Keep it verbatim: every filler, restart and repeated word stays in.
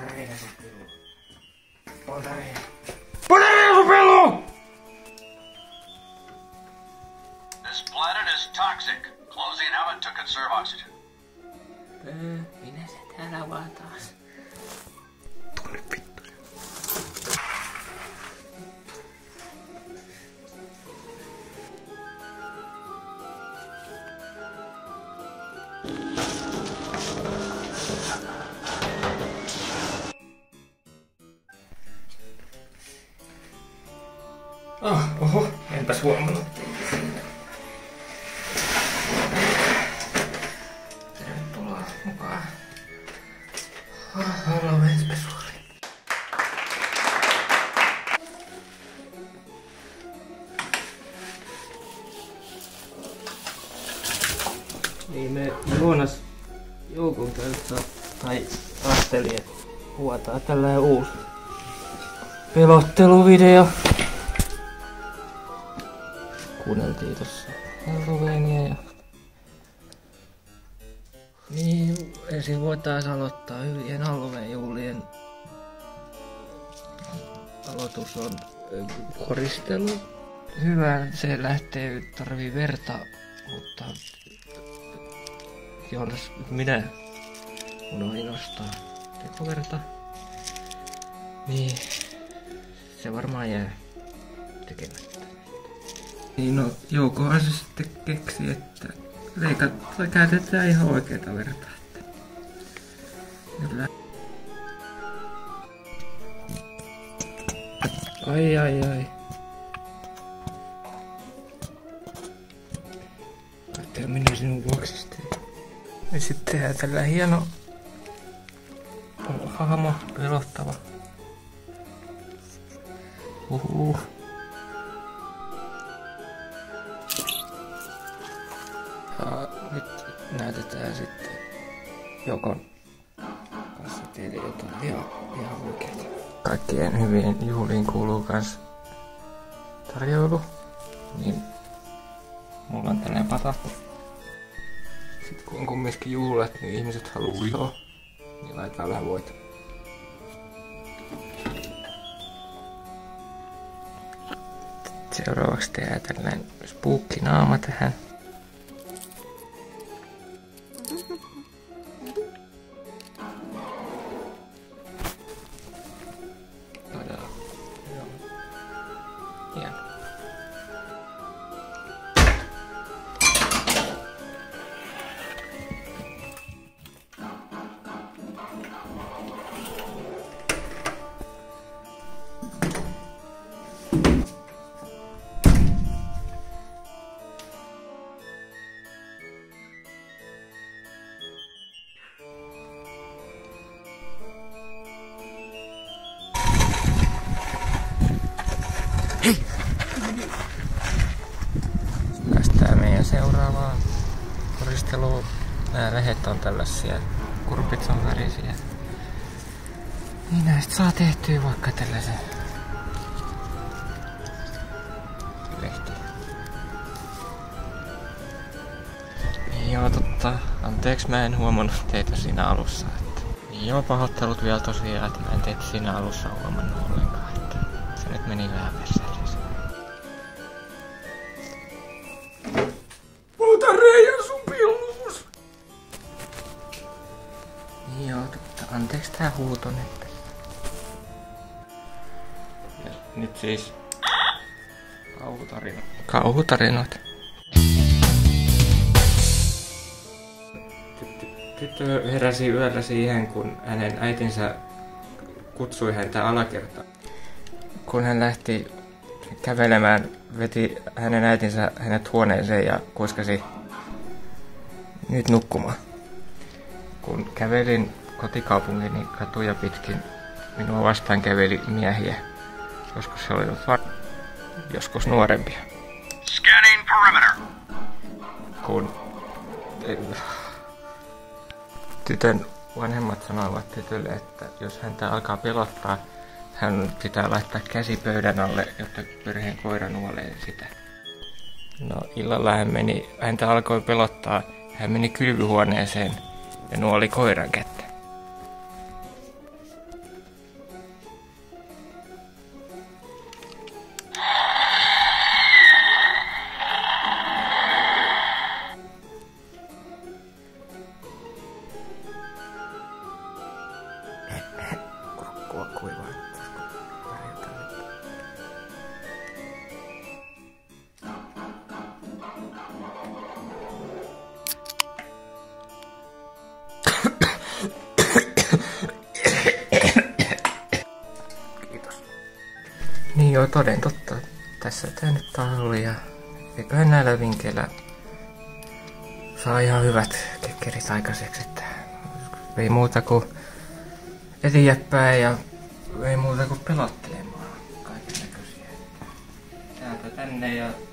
Polta reikä sun pilu. Polta reikä. Polta reikä sun pilu! This planet is toxic. Closing heaven to conserve oxygen. Öö, minä se täällä vaan taas. Tule vittu. Oh, oho, enpäs huomannut. Tervetuloa mukaan Halloween-spessuaaliin. Niin me Joonas Joukon kanssa tai ajattelin, että kuvataan tällainen uusi pelotteluvideo. Kuunneltiin tossa Halloweenia ja niin ensin voitais aloittaa hyvien Halloween-juhlien aloitus on koristelu. Hyvä, se lähtee, tarvii verta, mutta jos minä unohdin ostaa tekoverta, niin se varmaan jää tekemättä. Niin no, Joukohan se sitten keksi, että leikataan tai käytetään ihan oikeeta verta. Kyllä. Ai ai ai. Ajattelin minä sinun vuoksi tein. Ja sitten tehdään tällä hieno hahmo, pelottava. Uhuh. Ja nyt näytetään sitten Jokon kanssa teille jotain ihan, ihan oikeeta. Kaikkien hyvien juhliin kuuluu kans tarjoulu. Niin mulla on tällainen pata. Sitten kun on kumminkin juhlat, niin ihmiset haluu lihoa. Niin laitetaan vähän voita. Seuraavaksi tehdään tällainen spookkinaama tähän. Hieno. Hei! Päästään meidän seuraavaan koristeluun. Nämä lehdet on tällaisia, kurpit on värisiä. Niin näistä saa tehtyä vaikka tällaisen lehtiä. Joo totta, anteeksi mä en huomannut teitä siinä alussa. Että... Joo pahoittelut vielä tosiaan, että mä en teitä siinä alussa huomannut ollenkaan. Että... Se nyt meni vähän perseelle. Polta reiän sun pilluus! Joo, totta. Anteeksi tää huuto nyt. Ja nyt siis... Kauhutarinoita. Kauhutarinoita. Tyttö heräsi yöllä siihen, kun hänen äitinsä kutsui häntä alakertaan. Kun hän lähti kävelemään, veti hänen äitinsä hänet huoneeseen ja kuiskasi nyt nukkumaan. Kun kävelin kotikaupungin katuja pitkin, minua vastaan käveli miehiä. Joskus he olivat var... joskus nuorempia. Scanning perimeter. Kun tytön vanhemmat sanoivat tytölle, että jos häntä alkaa pelottaa, hän pitää laittaa käsi pöydän alle, jotta perheen koira nuolee sitä. No illalla hän meni, häntä alkoi pelottaa, hän meni kylvyhuoneeseen ja nuoli koiran kättä. Kakkua kuivaa. Vähän jotain. Kiitos. Niin joo, toden totta. Tässä tää nyt on ollut ja eiköhän näillä vinkkeillä saa ihan hyvät kekkerit aikaiseksi, että ei muuta kuin eteenpäin ja ei muuta kuin pelottelemaan kaiken näköisiä. Täältä tänne ja